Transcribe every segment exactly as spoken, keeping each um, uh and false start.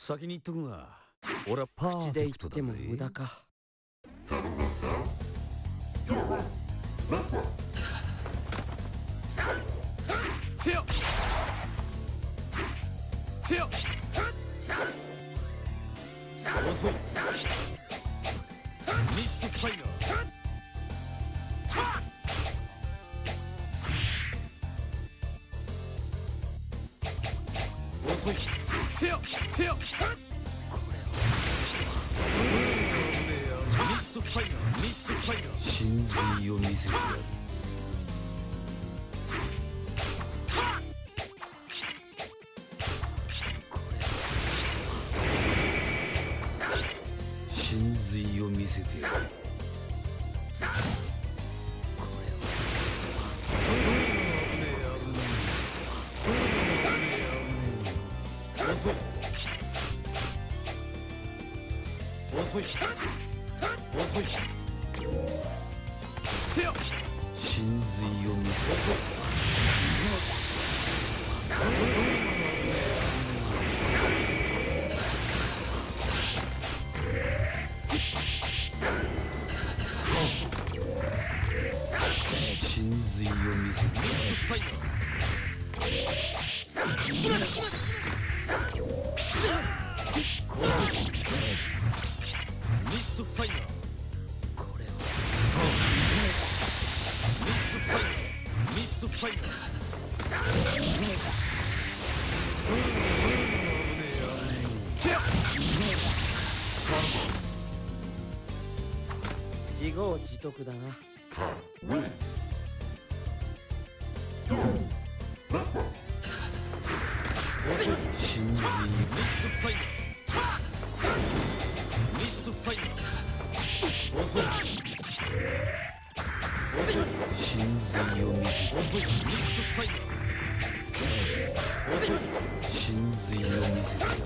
先に言っとくが、俺はパーフ口で言っェクトだぜ。 ても無駄か。 せよせよ遅い。ミストファイヤー。遅い。せよせよ。ミストファイヤーミストファイヤー。真髄を見せてやる。真髄を見せてやる。遅い遅い遅い。せよ真髄を見せてやる。真髄を見せてやる。ミストファイヤー。これはミストファイヤーミストファイヤー。 自業自得だな。 真髄ミストファイヤーミストファイヤー。遅い。真髄を見せて。遅い。ミストファイヤー。遅い。真髄を見せてやる。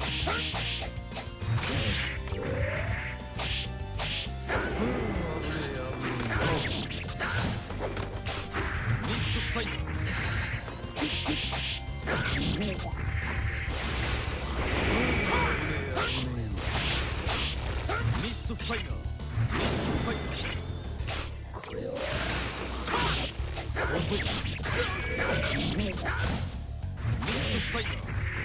ミストファイヤー。ミストファイヤーミストファイヤー。これは遅い。ミストファイヤー遅い。ミストファイヤー。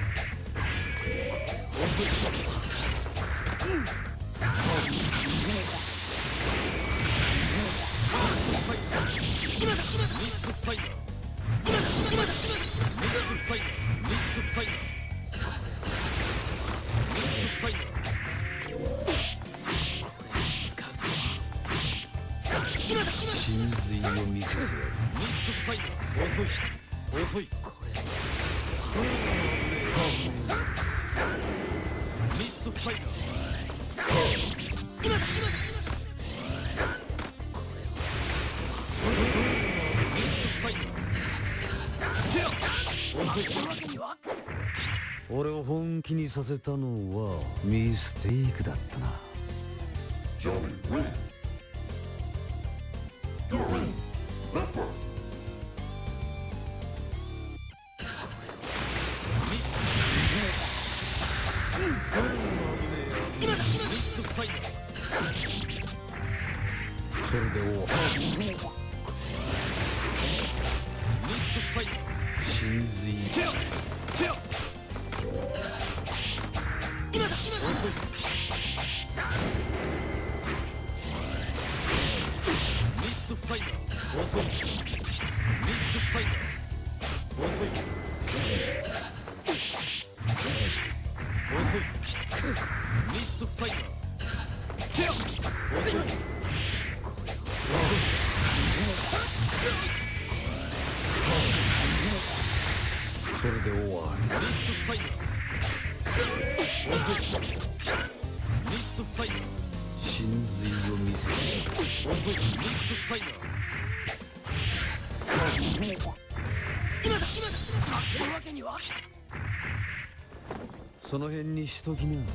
ミストファイヤー。真髄を見せてやる。ミストファイヤー。遅い遅い。これミストファイヤー。俺を本気にさせたのはミステイクだったな。それで終わり。ミストファイヤー。真髄。今だ。ミストファイヤー。遅い。ミストファイヤー。遅い。遅い。ミストファイヤー。遅い。それで終わり。ミストファイヤー。ミストファイヤー。真髄を見せて。ミストファイヤー。今だ今だ。負けるわけには。その辺にしときな。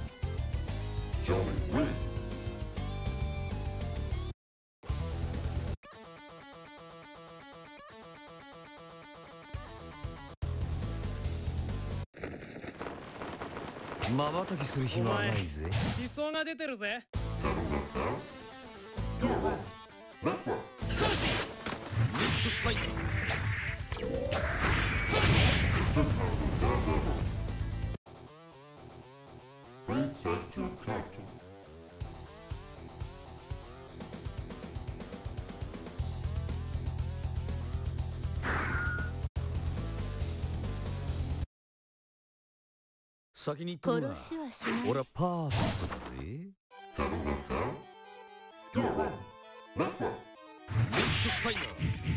まばたきする暇はないぜ。 思想が出てるぜ。 先に言っとくが、 殺しはしない。 俺はパーフェクトだぜ。 ミスファイナー。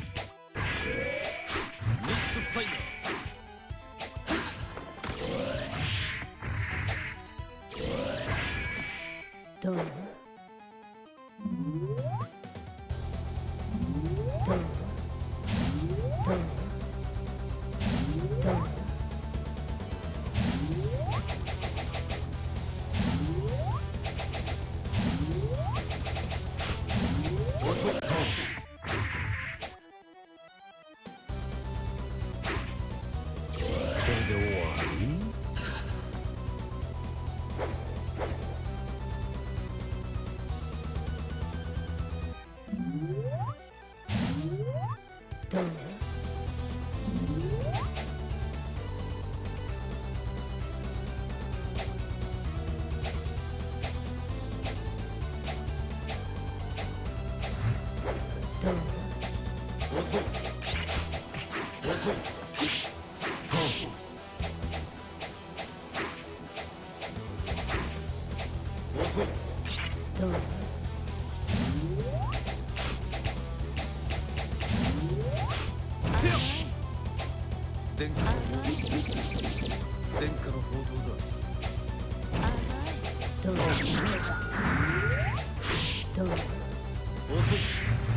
ミスファイナー。 どう？どう？どう？どう？どう？ これで終わり？ どう？どう？ 遅い。遅い。遅い。 どう？ 殿下の報道殿下の報道だ。 どう？どう？ 遅い。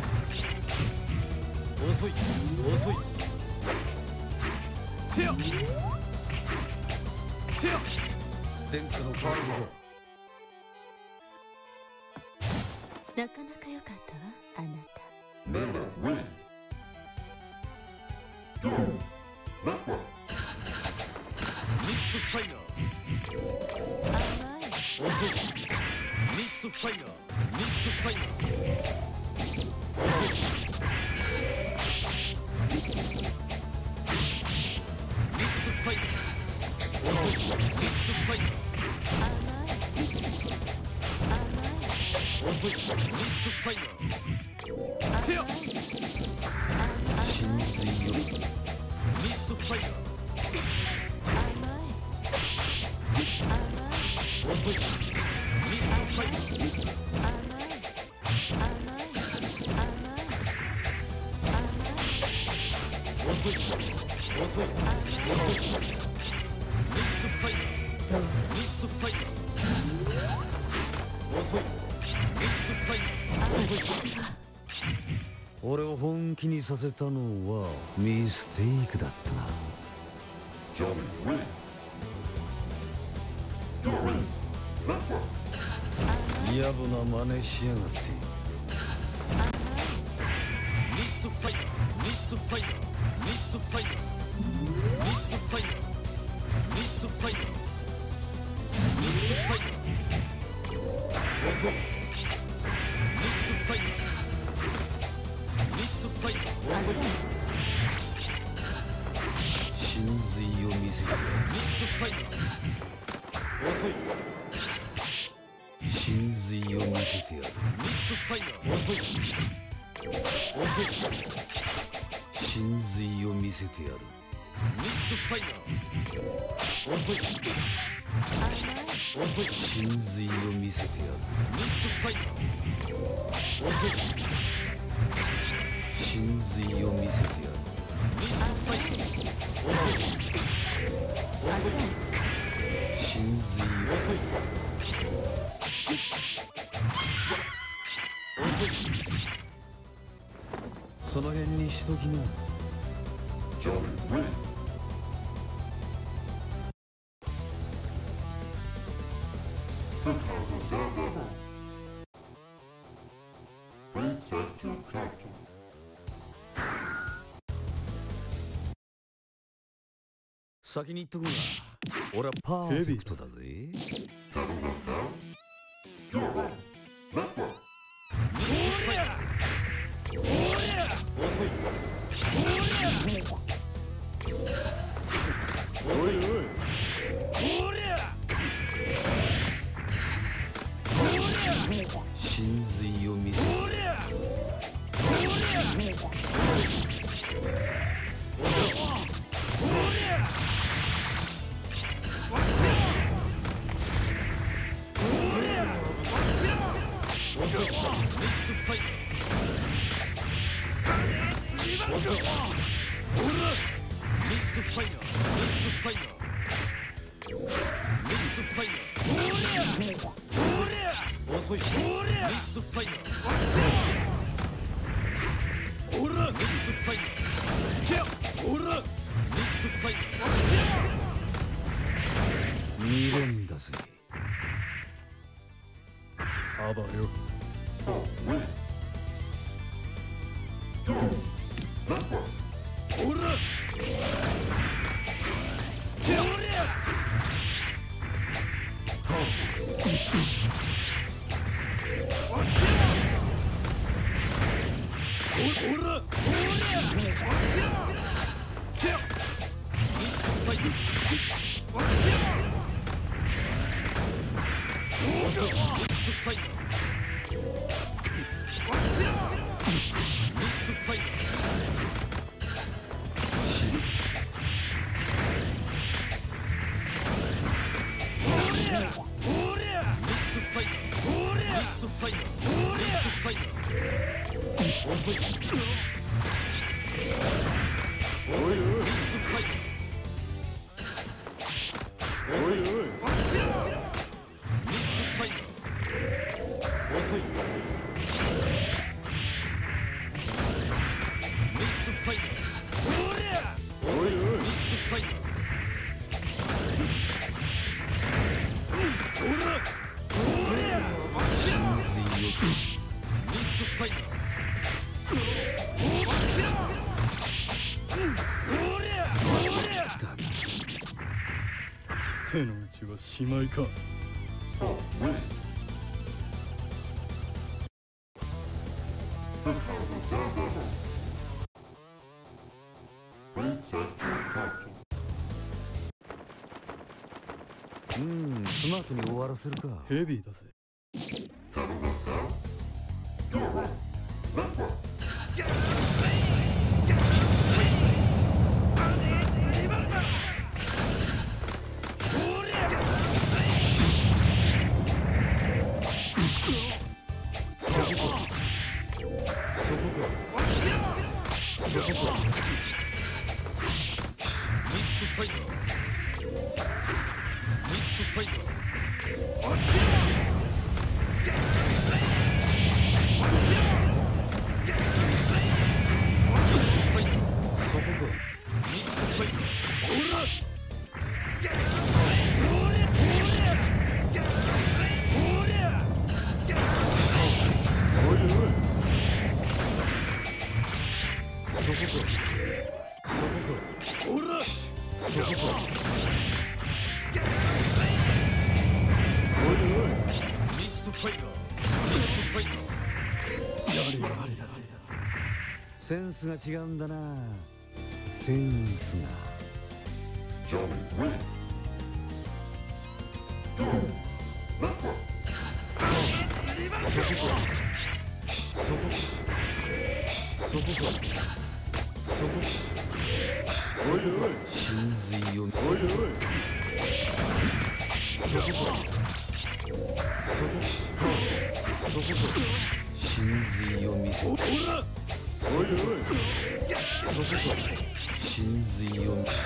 遅い。遅い。せよ。せよ。 殿下の報道だ。 なかなか良かったわ、あなた。 メロウィン。 ミスファイナー。 甘い。 遅い。ミスファイナー。ミスファイナー。遅い。ミスファイナー。遅い。ミスファイナー。 甘い。甘い。 遅い。ミスファイナー。せよ。 真髄よ。 ミスファイナー。 甘い。 遅い。ミスファイナー。 甘い。甘い。甘い。 遅い。遅い。遅い。ミスファイナー。ミスファイナー。遅い。ミスファイナー。遅い。 俺を本気にさせたのはミステイクだったな。野暮な真似しやがって。 ミスファイナー。ミスファイナー。ミスファイナー。ミスファイナー。ミスファイナー。ミスファイナー。遅い。ミスファイナー。ミスファイナー。遅い。 真髄を見せてやる。 ミスファイナー。遅い。 真髄を見せてやる。 ミスファイナー。遅い。遅い。 真髄を見せてやる。 ミスファイナー。遅い。遅い。 真髄を見せてやる。 ミスファイナー。遅い。 真髄を見せてやる。 ミスファイナー。遅い。遅い。 真髄を。 遅い。遅い。 その辺にしときな。先に言っとくが、 俺はパーフェクトだぜ。真髄を見せ見れんだぜ。 あばよ。手の内はしまいか。 うん、スマートに終わらせるか。 ヘビーだぜ。 センスが違うんだな。センスが。真髄を見せ真髄を見せ真髄を見せ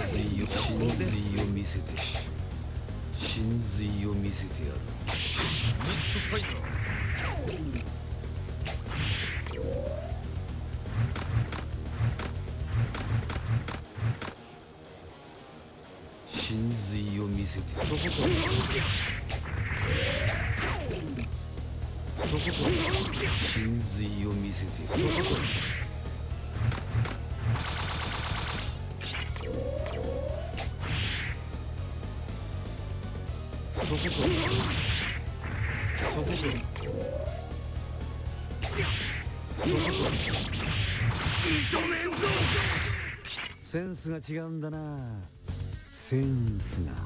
髄を真髄を見せて真髄を見せてやる。 ミストファイター真髄を見せてそこかそこか真髄を見せてそこかそこかそこかセンスが違うんだな。センスが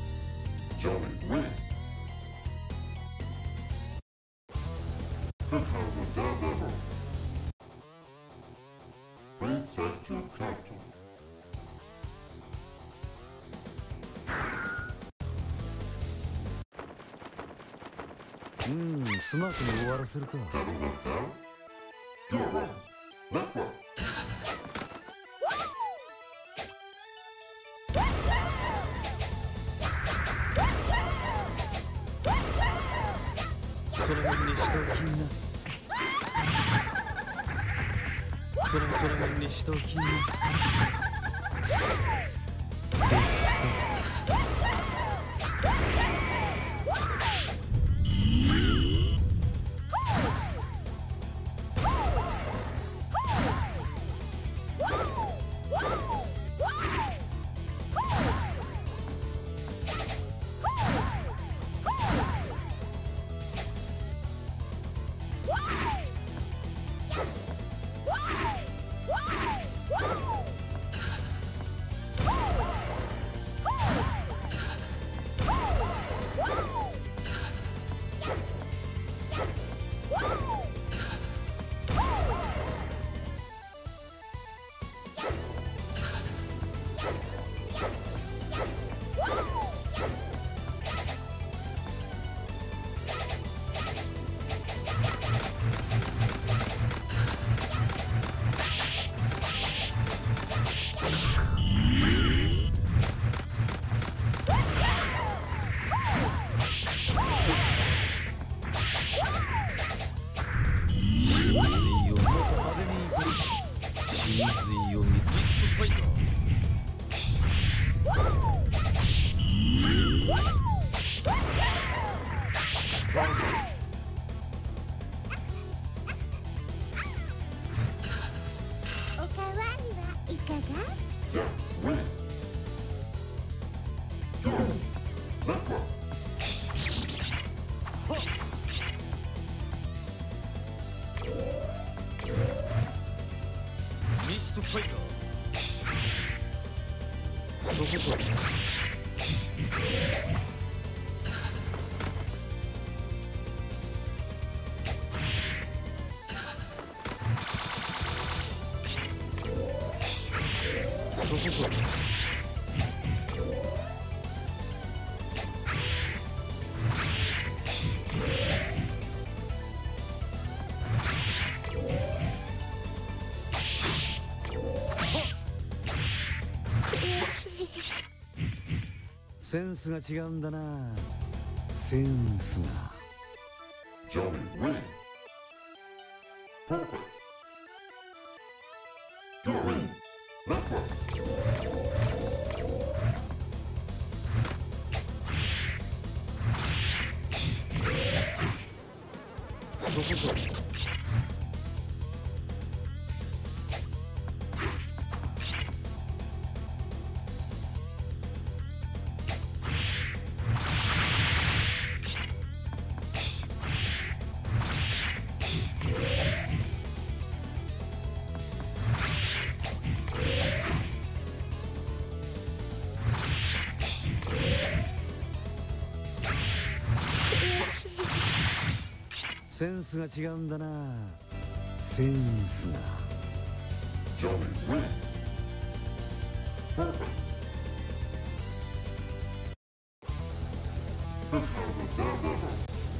うん、スマートに終わらせるか。その辺にしておきな。そのその辺にしておきな。 ミストファイヤー。そこか。そこか。 センスが違うんだな。センスが。 Johnny win. Poker. You win. Network. そこか。 センスが違うんだな。センスが。 Johnny win. Poker. This is the Daredevil.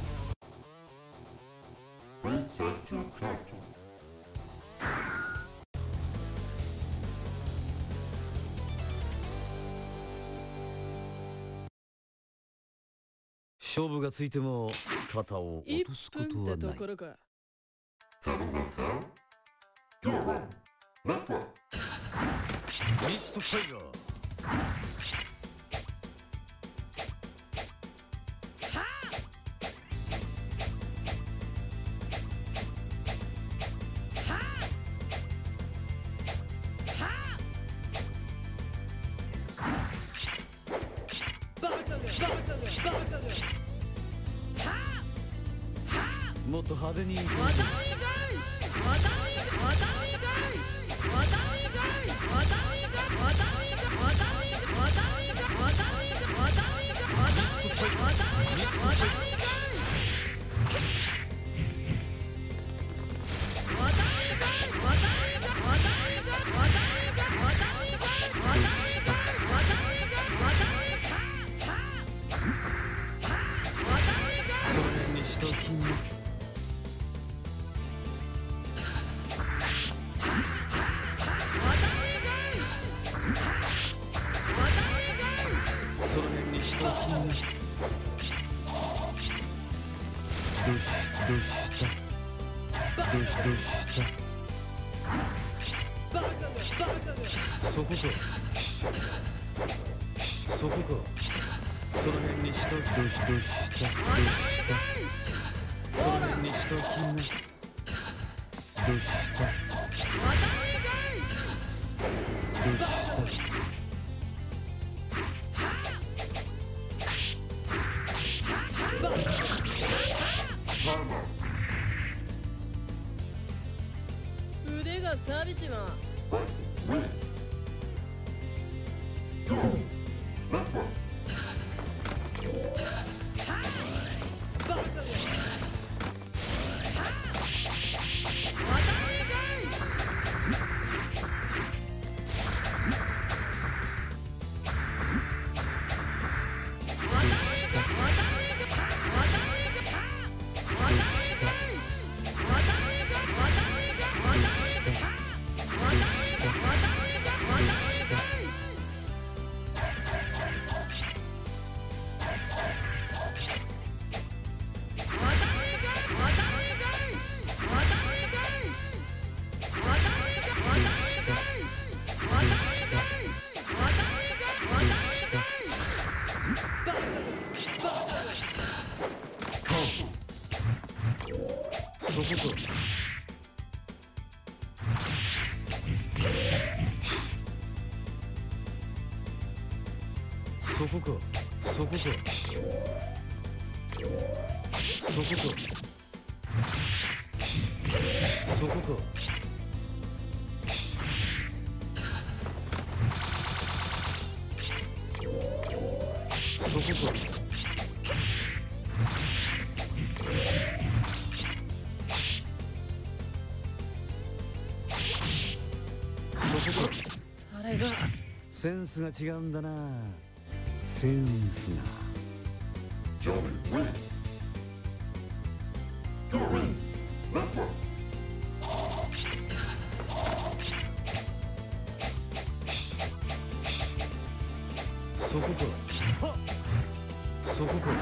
Reset to captain. 勝負がついても肩を落とすことはない。 ころか。 Pedal it down. You win. Network. ミストファイヤー。 もっと派手に。どうしどうしたどうしどうしたそこかそこかその辺にしとどうしどうしたどうしたその辺にしときなどうしたどうした腕が錆びちまう。 Win. You win. Network. どそこかそこかそこかそこかそこか誰がセンスが違うんだなセンスが Johnny wins. Your win. Network. そこかそこか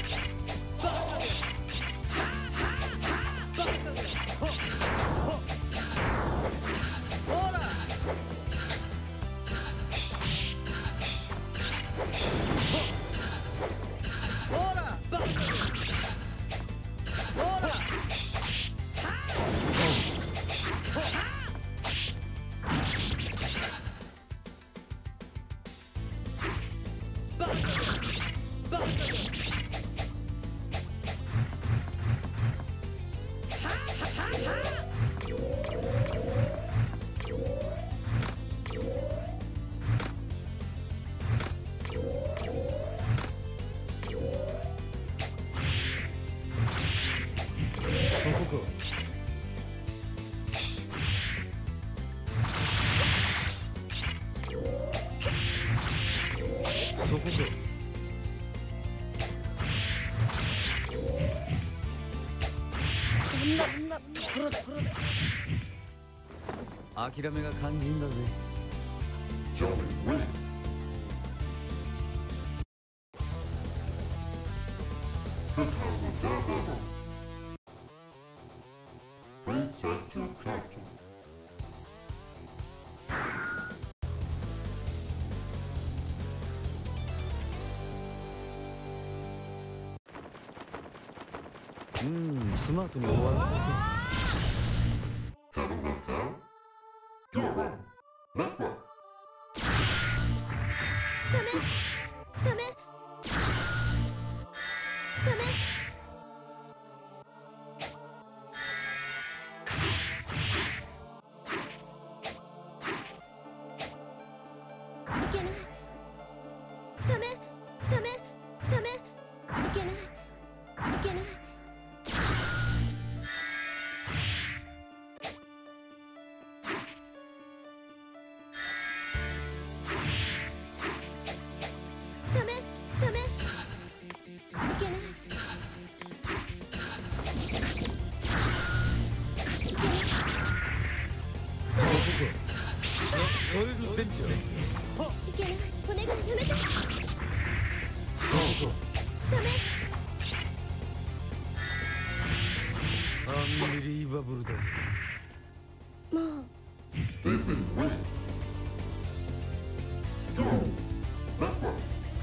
そこかこんなこんなところだところだ諦めが肝心だぜ Johnny wins. The power of Daredevil. Grade set to captain. うんスマートに終わらせて Having a how? Your win. Network. ダメダメいけないダメダメダメいけないいけないダメダメいけないロイルベンチャーいけないお願いやめてダメアンビリーバブルだぜもう David wins. Your win. Network.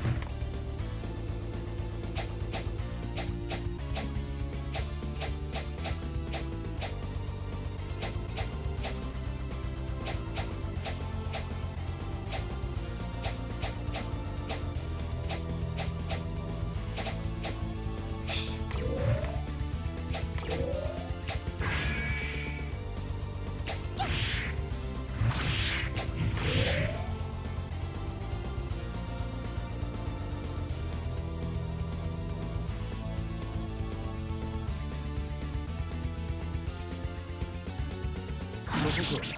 そこか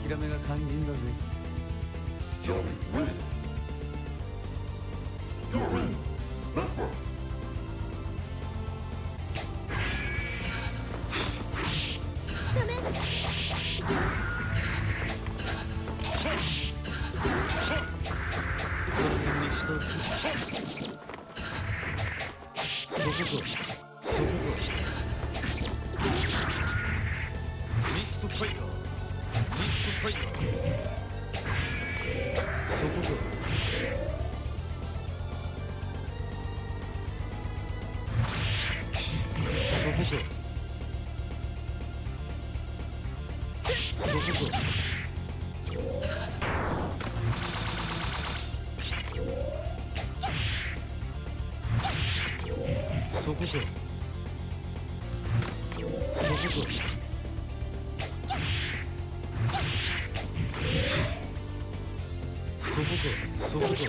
諦めが肝心だぜ。 Johnny win. You're in. Backward. ダメ。いけない。 それでも一つ。そこぞ。そこぞ。 ミストファイヤーミストファイヤーそこぞ。そこぞ。そこぞ。そこぞ。そこぞ。そこぞ。そこぞ。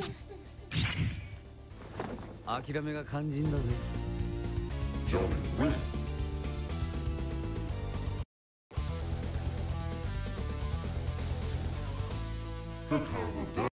諦めが肝心だぜ。 Johnny win. Look how the